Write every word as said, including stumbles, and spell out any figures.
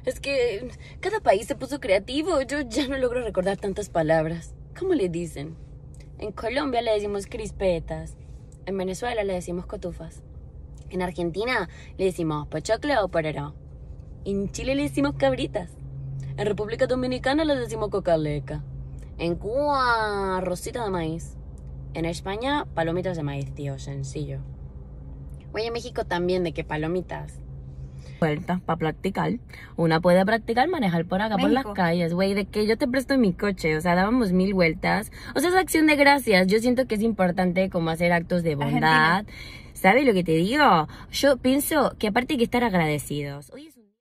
Es que cada país se puso creativo. Yo ya no logro recordar tantas palabras. ¿Cómo le dicen? En Colombia le decimos crispetas. En Venezuela le decimos cotufas. En Argentina le decimos pochoclo o pororó. En Chile le decimos cabritas. En República Dominicana le decimos cocaleca. En Cuba, rosita de maíz. En España, palomitas de maíz, tío, sencillo. Oye, en México también, ¿de qué palomitas? Vueltas para practicar. Una puede practicar manejar por acá, México. por las calles, güey, de que yo te presto mi coche, o sea, dábamos mil vueltas. O sea, es acción de gracias. Yo siento que es importante como hacer actos de bondad. Argentina. ¿Sabes lo que te digo? Yo pienso que aparte hay que estar agradecidos. Hoy es un